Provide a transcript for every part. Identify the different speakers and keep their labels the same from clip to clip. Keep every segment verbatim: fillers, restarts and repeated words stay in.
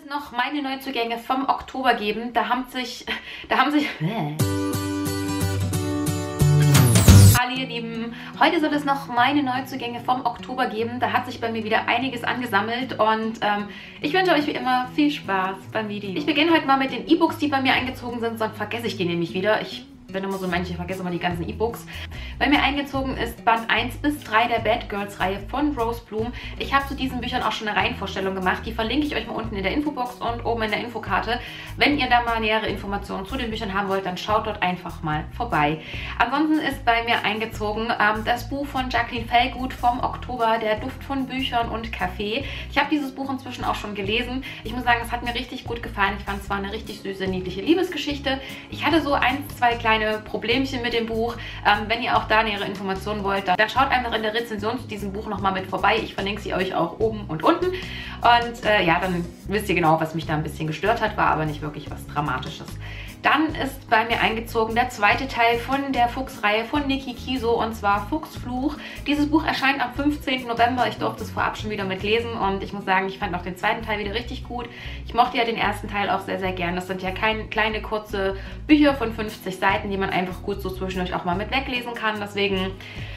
Speaker 1: es noch meine Neuzugänge vom Oktober geben. Da haben sich, da haben sich, hallo ihr Lieben, heute soll es noch meine Neuzugänge vom Oktober geben. Da hat sich bei mir wieder einiges angesammelt und ähm, ich wünsche euch wie immer viel Spaß beim Video. Ich beginne heute mal mit den E-Books, die bei mir eingezogen sind, sonst vergesse ich die nämlich wieder. Ich bin immer so ein Mensch, ich vergesse immer die ganzen E-Books. Bei mir eingezogen ist Band eins bis drei der Bad Girls Reihe von Rose Bloom. Ich habe zu diesen Büchern auch schon eine Reihenvorstellung gemacht. Die verlinke ich euch mal unten in der Infobox und oben in der Infokarte. Wenn ihr da mal nähere Informationen zu den Büchern haben wollt, dann schaut dort einfach mal vorbei. Ansonsten ist bei mir eingezogen ähm, das Buch von Jacqueline Fellgood vom Oktober, Der Duft von Büchern und Kaffee. Ich habe dieses Buch inzwischen auch schon gelesen. Ich muss sagen, es hat mir richtig gut gefallen. Ich fand es war eine richtig süße, niedliche Liebesgeschichte. Ich hatte so ein, zwei kleine Problemchen mit dem Buch. Ähm, wenn ihr auch da nähere Informationen wollt, dann, dann schaut einfach in der Rezension zu diesem Buch nochmal mit vorbei. Ich verlinke sie euch auch oben und unten. Und äh, ja, dann wisst ihr genau, was mich da ein bisschen gestört hat, war aber nicht wirklich was Dramatisches. Dann ist bei mir eingezogen der zweite Teil von der Fuchsreihe von Niki Kiso, und zwar Fuchsfluch. Dieses Buch erscheint am fünfzehnten November. Ich durfte es vorab schon wieder mitlesen und ich muss sagen, ich fand auch den zweiten Teil wieder richtig gut. Ich mochte ja den ersten Teil auch sehr, sehr gern. Das sind ja keine kleine, kurze Bücher von fünfzig Seiten, die man einfach gut so zwischendurch auch mal mit weglesen kann. Deswegen,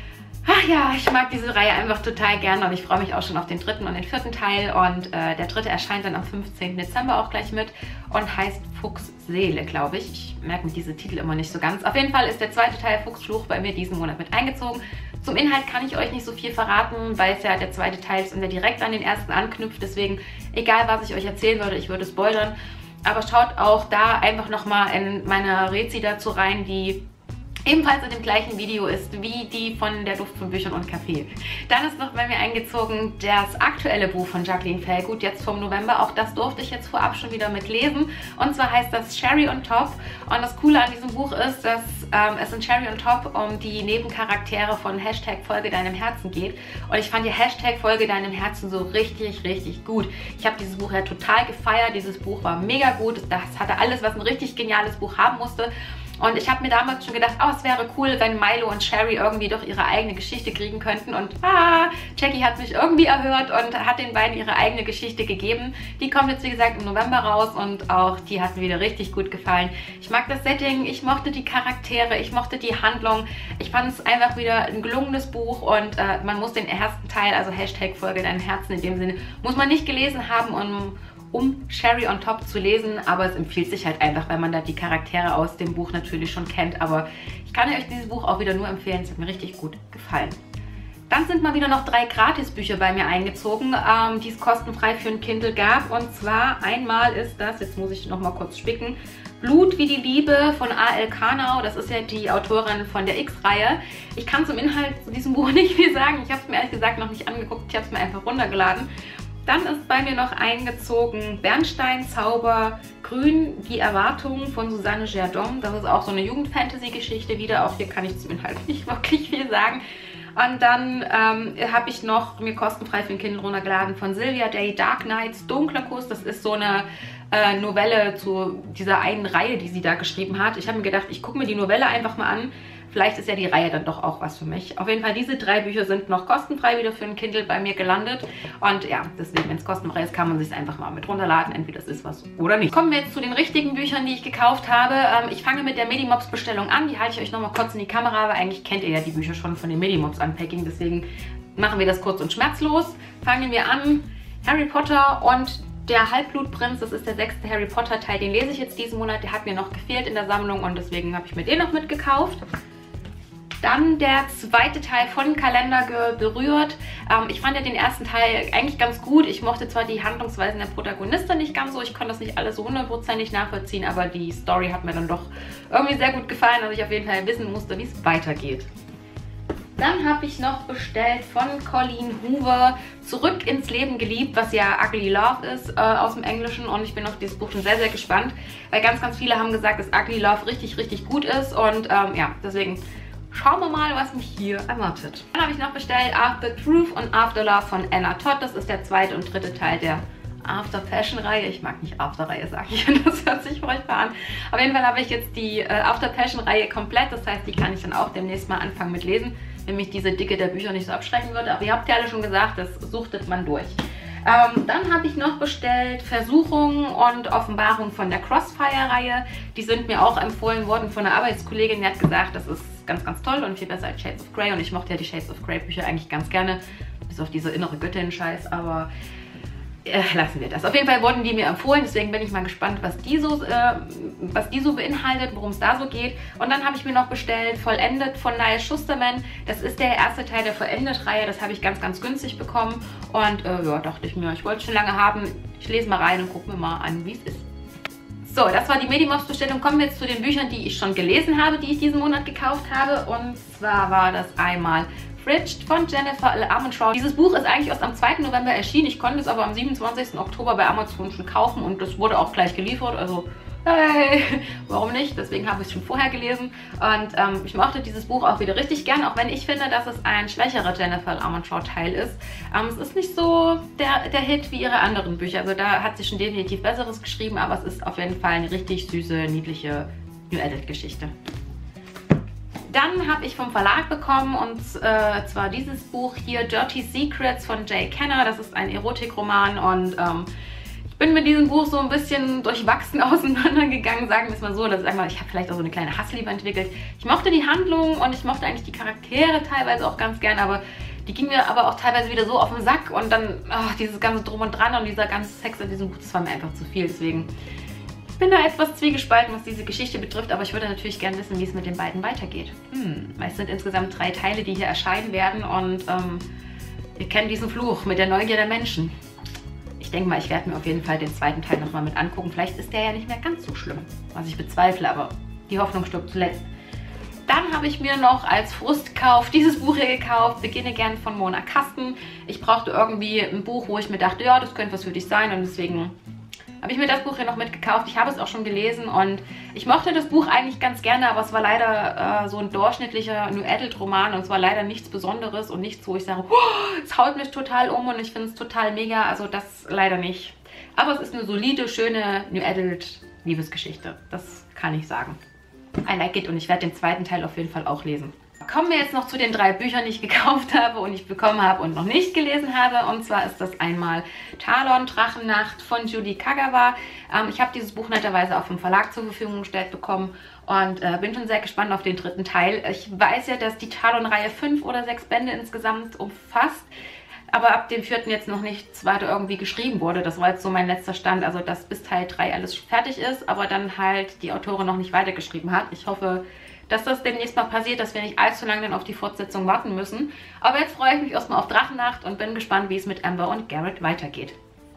Speaker 1: ach ja, ich mag diese Reihe einfach total gerne und ich freue mich auch schon auf den dritten und den vierten Teil. Und äh, der dritte erscheint dann am fünfzehnten Dezember auch gleich mit und heißt Fuchsseele, glaube ich. Ich merke mir diese Titel immer nicht so ganz. Auf jeden Fall ist der zweite Teil Fuchsfluch bei mir diesen Monat mit eingezogen. Zum Inhalt kann ich euch nicht so viel verraten, weil es ja der zweite Teil ist und der direkt an den ersten anknüpft. Deswegen, egal was ich euch erzählen würde, ich würde spoilern. Aber schaut auch da einfach nochmal in meine Rezi dazu rein, die ebenfalls in dem gleichen Video ist wie die von Der Duft von Büchern und Kaffee. Dann ist noch bei mir eingezogen das aktuelle Buch von Jacqueline Fellgood, jetzt vom November. Auch das durfte ich jetzt vorab schon wieder mit lesen. Und zwar heißt das Cherry on Top. Und das Coole an diesem Buch ist, dass ähm, es in Cherry on Top um die Nebencharaktere von Hashtag Folge deinem Herzen geht. Und ich fand die Hashtag Folge deinem Herzen so richtig, richtig gut. Ich habe dieses Buch ja total gefeiert. Dieses Buch war mega gut. Das hatte alles, was ein richtig geniales Buch haben musste. Und ich habe mir damals schon gedacht, oh, es wäre cool, wenn Milo und Sherry irgendwie doch ihre eigene Geschichte kriegen könnten. Und ah, Jackie hat mich irgendwie erhört und hat den beiden ihre eigene Geschichte gegeben. Die kommt jetzt, wie gesagt, im November raus und auch die hat mir wieder richtig gut gefallen. Ich mag das Setting, ich mochte die Charaktere, ich mochte die Handlung. Ich fand es einfach wieder ein gelungenes Buch und äh, man muss den ersten Teil, also Hashtag Folge deinem Herzen in dem Sinne, muss man nicht gelesen haben, um... um Cherry on Top zu lesen, aber es empfiehlt sich halt einfach, weil man da die Charaktere aus dem Buch natürlich schon kennt, aber ich kann euch dieses Buch auch wieder nur empfehlen, es hat mir richtig gut gefallen. Dann sind mal wieder noch drei Gratisbücher bei mir eingezogen, ähm, die es kostenfrei für ein Kindle gab, und zwar einmal ist das, jetzt muss ich noch mal kurz spicken, Blut wie die Liebe von A L Karnau. Das ist ja die Autorin von der X-Reihe. Ich kann zum Inhalt zu diesem Buch nicht viel sagen, ich habe es mir ehrlich gesagt noch nicht angeguckt, ich habe es mir einfach runtergeladen. Dann ist bei mir noch eingezogen Bernstein, Zauber, Grün, die Erwartungen von Susanne Gerdon. Das ist auch so eine Jugend-Fantasy-Geschichte wieder. Auch hier kann ich zum Inhalt nicht wirklich viel sagen. Und dann ähm, habe ich noch mir kostenfrei für ein Kindle runtergeladen von Sylvia Day, Dark Knights, Dunkler Kuss. Das ist so eine äh, Novelle zu dieser einen Reihe, die sie da geschrieben hat. Ich habe mir gedacht, ich gucke mir die Novelle einfach mal an. Vielleicht ist ja die Reihe dann doch auch was für mich. Auf jeden Fall, diese drei Bücher sind noch kostenfrei wieder für ein Kindle bei mir gelandet. Und ja, deswegen, wenn es kostenfrei ist, kann man sich einfach mal mit runterladen. Entweder es ist was oder nicht. Kommen wir jetzt zu den richtigen Büchern, die ich gekauft habe. Ähm, ich fange mit der Medimobs-Bestellung an. Die halte ich euch nochmal kurz in die Kamera, weil eigentlich kennt ihr ja die Bücher schon von dem Medimobs Unpacking. Deswegen machen wir das kurz und schmerzlos. Fangen wir an. Harry Potter und der Halbblutprinz, das ist der sechste Harry Potter Teil. Den lese ich jetzt diesen Monat. Der hat mir noch gefehlt in der Sammlung und deswegen habe ich mir den noch mitgekauft. Dann der zweite Teil von Calendar Girl berührt. Ähm, ich fand ja den ersten Teil eigentlich ganz gut. Ich mochte zwar die Handlungsweisen der Protagonistin nicht ganz so. Ich konnte das nicht alles so hundertprozentig nachvollziehen, aber die Story hat mir dann doch irgendwie sehr gut gefallen, dass ich auf jeden Fall wissen musste, wie es weitergeht. Dann habe ich noch bestellt von Colleen Hoover Zurück ins Leben geliebt, was ja Ugly Love ist äh, aus dem Englischen, und ich bin auf dieses Buch schon sehr, sehr gespannt, weil ganz, ganz viele haben gesagt, dass Ugly Love richtig, richtig gut ist und ähm, ja, deswegen schauen wir mal, was mich hier erwartet. Dann habe ich noch bestellt After Truth und After Love von Anna Todd. Das ist der zweite und dritte Teil der After Passion Reihe. Ich mag nicht After Reihe, sage ich. Das hört sich furchtbar an. Auf jeden Fall habe ich jetzt die äh, After Passion Reihe komplett. Das heißt, die kann ich dann auch demnächst mal anfangen mit lesen, wenn mich diese Dicke der Bücher nicht so abschrecken würde. Aber ihr habt ja alle schon gesagt, das suchtet man durch. Ähm, dann habe ich noch bestellt Versuchung und Offenbarung von der Crossfire-Reihe. Die sind mir auch empfohlen worden von einer Arbeitskollegin. Die hat gesagt, das ist ganz, ganz toll und viel besser als Shades of Grey. Und ich mochte ja die Shades of Grey Bücher eigentlich ganz gerne. Bis auf diese innere Göttin-Scheiß, aber äh, lassen wir das. Auf jeden Fall wurden die mir empfohlen, deswegen bin ich mal gespannt, was die so, äh, was die so beinhaltet, worum es da so geht. Und dann habe ich mir noch bestellt Vollendet von Niall Schusterman. Das ist der erste Teil der Vollendet-Reihe. Das habe ich ganz, ganz günstig bekommen. Und äh, ja, dachte ich mir, ich wollte es schon lange haben. Ich lese mal rein und gucke mir mal an, wie es ist. So, das war die Medimobs-Bestellung. Kommen wir jetzt zu den Büchern, die ich schon gelesen habe, die ich diesen Monat gekauft habe. Und zwar war das einmal Fridged von Jennifer L. Armentrout. Dieses Buch ist eigentlich erst am zweiten November erschienen. Ich konnte es aber am siebenundzwanzigsten Oktober bei Amazon schon kaufen und das wurde auch gleich geliefert. Also, hey, warum nicht? Deswegen habe ich es schon vorher gelesen. Und ähm, ich mochte dieses Buch auch wieder richtig gern, auch wenn ich finde, dass es ein schwächerer Jennifer L. Armentrout-Teil ist. Ähm, es ist nicht so der, der Hit wie ihre anderen Bücher. Also da hat sie schon definitiv Besseres geschrieben, aber es ist auf jeden Fall eine richtig süße, niedliche New Adult-Geschichte. Dann habe ich vom Verlag bekommen und äh, zwar dieses Buch hier, Dirty Secrets von Jay Kenner. Das ist ein Erotikroman und ähm, ich bin mit diesem Buch so ein bisschen durchwachsen auseinandergegangen, sagen wir es mal so. Das ist einmal, ich habe vielleicht auch so eine kleine Hassliebe entwickelt. Ich mochte die Handlung und ich mochte eigentlich die Charaktere teilweise auch ganz gern, aber die ging mir aber auch teilweise wieder so auf den Sack und dann oh, dieses ganze Drum und Dran und dieser ganze Sex in diesem Buch, das war mir einfach zu viel. Deswegen ich bin da etwas zwiegespalten, was diese Geschichte betrifft, aber ich würde natürlich gerne wissen, wie es mit den beiden weitergeht. Hm, es sind insgesamt drei Teile, die hier erscheinen werden und ähm, wir kennen diesen Fluch mit der Neugier der Menschen. Ich denke mal, ich werde mir auf jeden Fall den zweiten Teil nochmal mit angucken. Vielleicht ist der ja nicht mehr ganz so schlimm, was ich bezweifle, aber die Hoffnung stirbt zuletzt. Dann habe ich mir noch als Frustkauf dieses Buch hier gekauft, Beginne gern von Mona Kasten. Ich brauchte irgendwie ein Buch, wo ich mir dachte, ja, das könnte was für dich sein und deswegen habe ich mir das Buch hier noch mitgekauft. Ich habe es auch schon gelesen und ich mochte das Buch eigentlich ganz gerne, aber es war leider äh, so ein durchschnittlicher New Adult Roman und es war leider nichts Besonderes und nichts, wo ich sage, oh, es haut mich total um und ich finde es total mega. Also das leider nicht. Aber es ist eine solide, schöne New Adult Liebesgeschichte. Das kann ich sagen. I like it und ich werde den zweiten Teil auf jeden Fall auch lesen. Kommen wir jetzt noch zu den drei Büchern, die ich gekauft habe und ich bekommen habe und noch nicht gelesen habe. Und zwar ist das einmal Talon, Drachennacht von Judy Kagawa. Ähm, ich habe dieses Buch netterweise auch vom Verlag zur Verfügung gestellt bekommen und äh, bin schon sehr gespannt auf den dritten Teil. Ich weiß ja, dass die Talon-Reihe fünf oder sechs Bände insgesamt umfasst, aber ab dem vierten jetzt noch nichts weiter irgendwie geschrieben wurde. Das war jetzt so mein letzter Stand, also dass bis Teil drei alles fertig ist, aber dann halt die Autorin noch nicht weitergeschrieben hat. Ich hoffe, dass das demnächst mal passiert, dass wir nicht allzu lange dann auf die Fortsetzung warten müssen. Aber jetzt freue ich mich erstmal auf Drachennacht und bin gespannt, wie es mit Amber und Garrett weitergeht.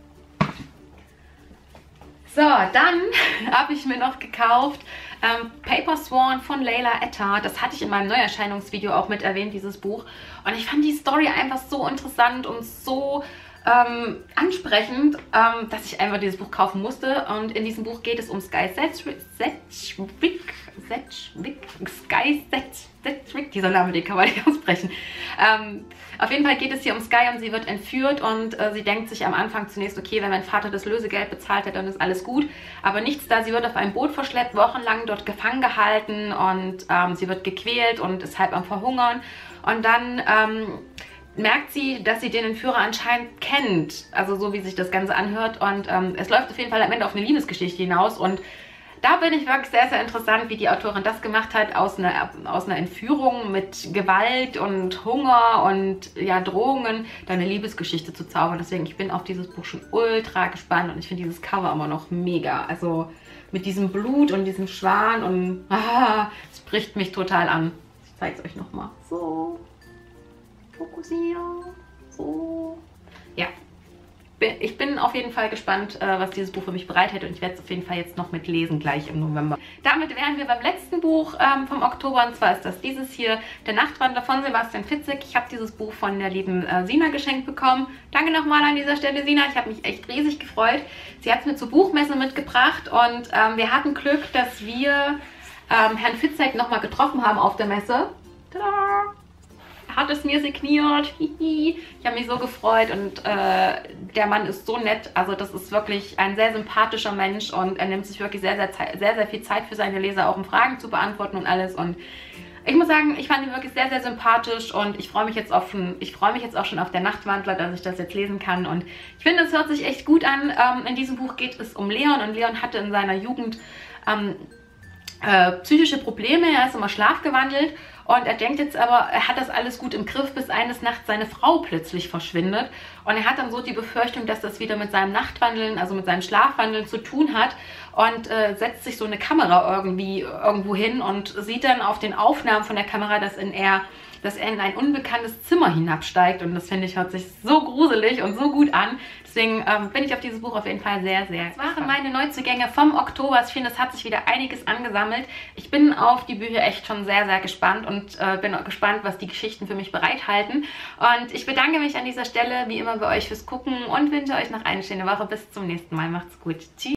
Speaker 1: So, dann habe ich mir noch gekauft ähm, Paper Swan von Layla Etta. Das hatte ich in meinem Neuerscheinungsvideo auch mit erwähnt, dieses Buch. Und ich fand die Story einfach so interessant und so ähm, ansprechend, ähm, dass ich einfach dieses Buch kaufen musste. Und in diesem Buch geht es um Sky Sedgwick. Sedgwick Sedgwick, Sky Sedgwick, dieser Name, den kann man nicht aussprechen. Ähm, auf jeden Fall geht es hier um Sky und sie wird entführt und äh, sie denkt sich am Anfang zunächst, okay, wenn mein Vater das Lösegeld bezahlt hat, dann ist alles gut. Aber nichts da, sie wird auf ein Boot verschleppt, wochenlang dort gefangen gehalten und ähm, sie wird gequält und ist halb am Verhungern. Und dann ähm, merkt sie, dass sie den Entführer anscheinend kennt, also so wie sich das Ganze anhört. Und ähm, es läuft auf jeden Fall am Ende auf eine Liebesgeschichte hinaus und da bin ich wirklich sehr, sehr interessant, wie die Autorin das gemacht hat, aus einer, aus einer Entführung mit Gewalt und Hunger und ja, Drohungen, da eine Liebesgeschichte zu zaubern. Deswegen, ich bin auf dieses Buch schon ultra gespannt und ich finde dieses Cover immer noch mega. Also mit diesem Blut und diesem Schwan und ah, es spricht mich total an. Ich zeige es euch nochmal. So, fokussieren, so, ja. Ich bin auf jeden Fall gespannt, was dieses Buch für mich bereithält und ich werde es auf jeden Fall jetzt noch mit lesen, gleich im November. Damit wären wir beim letzten Buch ähm, vom Oktober und zwar ist das dieses hier, Der Nachtwandler von Sebastian Fitzek. Ich habe dieses Buch von der lieben äh, Sina geschenkt bekommen. Danke nochmal an dieser Stelle, Sina. Ich habe mich echt riesig gefreut. Sie hat es mir zur Buchmesse mitgebracht und ähm, wir hatten Glück, dass wir ähm, Herrn Fitzek nochmal getroffen haben auf der Messe. Tada! Hat es mir signiert. Ich habe mich so gefreut und äh, der Mann ist so nett. Also das ist wirklich ein sehr sympathischer Mensch und er nimmt sich wirklich sehr, sehr, sehr, sehr viel Zeit für seine Leser, auch um Fragen zu beantworten und alles. Und ich muss sagen, ich fand ihn wirklich sehr, sehr sympathisch und ich freue mich jetzt auf schon, ich freue mich jetzt auch schon auf der Nachtwandler, dass ich das jetzt lesen kann. Und ich finde, es hört sich echt gut an. Ähm, in diesem Buch geht es um Leon und Leon hatte in seiner Jugend ähm, äh, psychische Probleme. Er ist immer schlafgewandelt und er denkt jetzt aber, er hat das alles gut im Griff, bis eines Nachts seine Frau plötzlich verschwindet. Und er hat dann so die Befürchtung, dass das wieder mit seinem Nachtwandeln, also mit seinem Schlafwandeln zu tun hat und äh, setzt sich so eine Kamera irgendwie irgendwo hin und sieht dann auf den Aufnahmen von der Kamera, dass in er dass er in ein unbekanntes Zimmer hinabsteigt und das finde ich, hört sich so gruselig und so gut an. Deswegen ähm, bin ich auf dieses Buch auf jeden Fall sehr, sehr gespannt. Das waren meine Neuzugänge vom Oktober. Ich finde, es hat sich wieder einiges angesammelt. Ich bin auf die Bücher echt schon sehr, sehr gespannt und äh, bin auch gespannt, was die Geschichten für mich bereithalten. Und ich bedanke mich an dieser Stelle wie immer bei euch fürs Gucken und wünsche euch noch eine schöne Woche. Bis zum nächsten Mal. Macht's gut. Tschüss.